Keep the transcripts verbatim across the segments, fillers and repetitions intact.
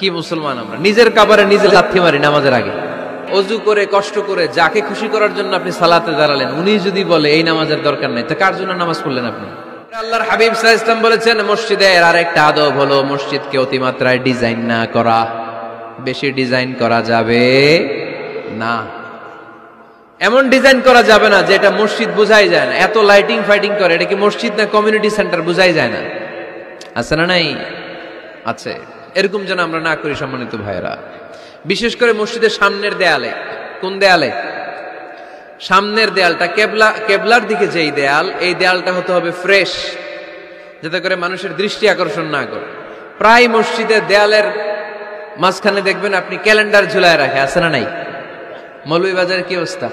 কি মুসলমান আমরা, নিজের কাবারে নিজে লাথি মারি নামাজের আগে। অজু করে কষ্ট করে যাকে খুশি করার জন্য আপনি সালাতে দাঁড়ালেন, উনি যদি বলে এই নামাজের দরকার নেই, তো কার জন্য নামাজ পড়লেন আপনি? আল্লাহর হাবিব সাল্লাল্লাহু আলাইহি ওয়াসাল্লাম বলেছেন, মসজিদের আরেকটা আদব হলো মসজিদকে অতিমাত্রায় ডিজাইন না করা। বেশি ডিজাইন করা যাবে না, এমন ডিজাইন করা যাবে না যেটা মসজিদ বোঝাই যায় না। এত লাইটিং ফাইটিং করে, এটা কি মসজিদ না কমিউনিটি সেন্টার বোঝাই যায় না? আছে না নাই? আছে। এরকম যেন আমরা না করি সম্মানিত ভাইয়েরা। বিশেষ করে মসজিদের সামনের দেয়ালে। কোন দেয়ালে? সামনের দেয়ালটা, কেবলা কেবলার দিকে যেই দেয়াল, এই দেয়ালটা হতে হবে ফ্রেশ, যাতে করে মানুষের দৃষ্টি আকর্ষণ না করে। প্রায় মসজিদের দেয়ালের মাঝখানে দেখবেন আপনি ক্যালেন্ডার ঝুলায় রাখে, আছে না নাই? মৌলভীবাজারের কি অবস্থা?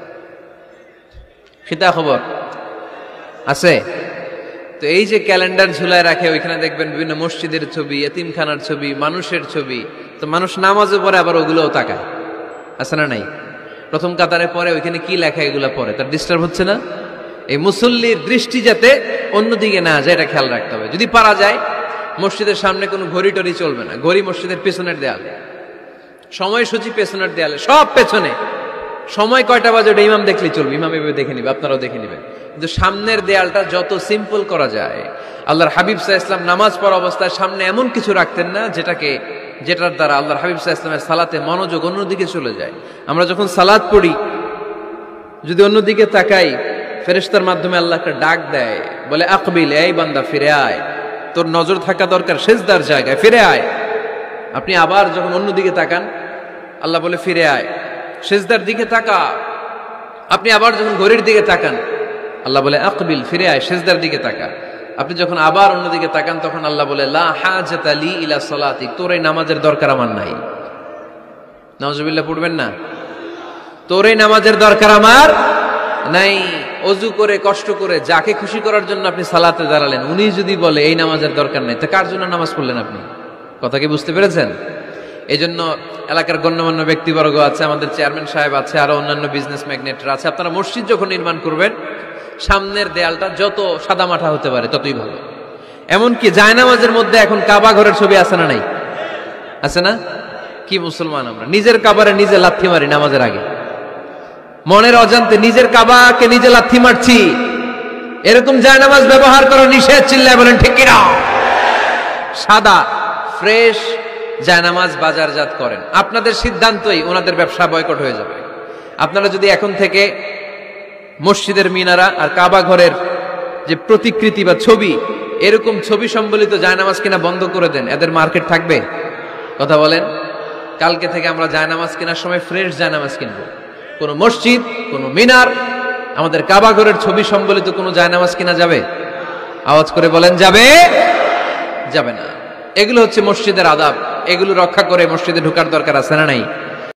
খিতা খবর আছে? তো এই যে ক্যালেন্ডার ঝুলায় রাখে, ওইখানে দেখবেন বিভিন্ন মসজিদের ছবি, এতিমখানার ছবি, মানুষের ছবি। তো মানুষ নামাজে পড়ে আবার ওগুলোও তাকায়, আছে না নাই? প্রথম কাতারে পরে ওইখানে কি লেখা, এগুলো পরে তার ডিস্টার্ব হচ্ছে না? এই মুসল্লির দৃষ্টি যাতে অন্যদিকে না যায়, এটা খেয়াল রাখতে হবে। যদি পারা যায় মসজিদের সামনে কোনো ঘড়ি টড়ি চলবে না। ঘড়ি মসজিদের পেছনের দেয়ালে, সময়সূচি পেছনের দেয়ালে, সব পেছনে। সময় কয়টা বাজে ওটা ইমাম দেখলেই চলবে, ইমাম এভাবে দেখে নিবে, আপনারাও দেখে নিবেন। কিন্তু সামনের দেয়ালটা যত সিম্পল করা যায়। আল্লাহর হাবিব সাল্লাল্লাহু আলাইহি ওয়াসাল্লাম নামাজ পড়া অবস্থায় সামনে এমন কিছু রাখতেন না যেটাকে যেটার দ্বারা আল্লাহর হাবিব সাল্লাল্লাহু আলাইহি ওয়াসাল্লামের সালাতে মনোযোগ অন্যদিকে চলে যায়। আমরা যখন সালাত পড়ি, যদি অন্যদিকে তাকাই, ফেরেশতার মাধ্যমে আল্লাহ একটা ডাক দেয়, বলে আকবিল, এই বান্দা ফিরে আয়, তোর নজর থাকা দরকার সেজদার জায়গায়, ফিরে আয়। আপনি আবার যখন অন্যদিকে তাকান, আল্লাহ বলে ফিরে আয়, সেজদার দিকে তাকা। আপনি আবার যখন ঘড়ির দিকে তাকান, আল্লাহ বলে আকবিল, ফিরে আয়, সেজদার দিকে তাকা। আপনি যখন আবার অন্যদিকে তাকান, তখন আল্লাহ বলে লা হাজাতা লি ইলা সালাতিক, তোর এই নামাজের দরকার আমার নাই। নাউজুবিল্লাহ পড়বেন না? তোর এই নামাজের দরকার আমার নাই। অজু করে কষ্ট করে যাকে খুশি করার জন্য আপনি সালাতে দাঁড়ালেন, উনি যদি বলে এই নামাজের দরকার নেই, তো কার জন্য নামাজ পড়লেন আপনি? কথা কি বুঝতে পেরেছেন? এই জন্য এলাকার গণ্যমান্য ব্যক্তিবর্গ আছে, আমাদের চেয়ারম্যান সাহেব আছে, আরো অন্যান্য বিজনেস ম্যাগনেটরা আছে। আপনারা মসজিদ যখন নির্মাণ করবেন, সামনের দেয়ালটা যত সাদামাটা হতে পারে ততই ভালো। এমনকি জায়নামাজের মধ্যে এখন কাবা ঘরের ছবি আছে না নাই? আছে না? কি মুসলমান আমরা, নিজের কাবারে নিজে লাথি মারি নামাজের আগে। মনের অজান্তে নিজের কাবাকে নিজে লাথি মারছি। এরকম জায়নামাজ ব্যবহার করা নিষেধ। চিল্লায় বলেন ঠিক কিনা? সাদা ফ্রেশ জায়নামাজ বাজারজাত করেন, আপনাদের সিদ্ধান্তই ওনাদের ব্যবসা বয়কট হয়ে যাবে। আপনারা যদি এখন থেকে মসজিদের মিনারা আর কাবা ঘরের যে প্রতিকৃতি বা ছবি, এরকম ছবি সম্বলিত জায়নামাজ কিনা বন্ধ করে দেন, এদের মার্কেট থাকবে? কথা বলেন। কালকে থেকে আমরা জায়নামাজ কেনার সময় ফ্রেশ জায়নামাজ কিনবো। কোন মসজিদ, কোন মিনার, আমাদের কাবা ঘরের ছবি সম্বলিত কোন জায়নামাজ কিনা যাবে? আওয়াজ করে বলেন, যাবে? যাবে না। এগুলো হচ্ছে মসজিদের আদাব। এগুলো রক্ষা করে মসজিদে ঢোকার দরকার আছে না নাই?